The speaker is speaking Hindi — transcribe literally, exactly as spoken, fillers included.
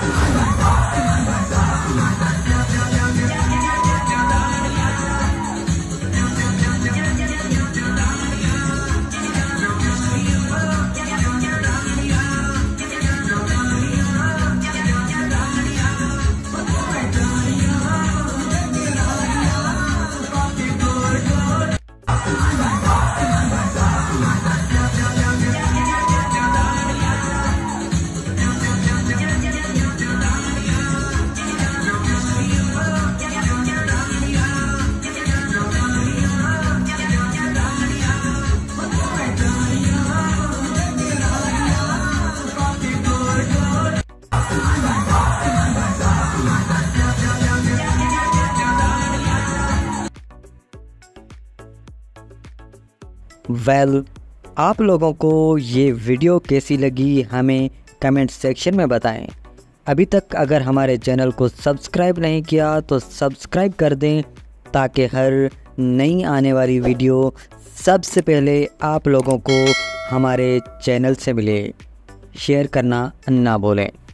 वेल well, आप लोगों को ये वीडियो कैसी लगी हमें कमेंट सेक्शन में बताएं। अभी तक अगर हमारे चैनल को सब्सक्राइब नहीं किया तो सब्सक्राइब कर दें ताकि हर नई आने वाली वीडियो सबसे पहले आप लोगों को हमारे चैनल से मिले। शेयर करना ना भूलें।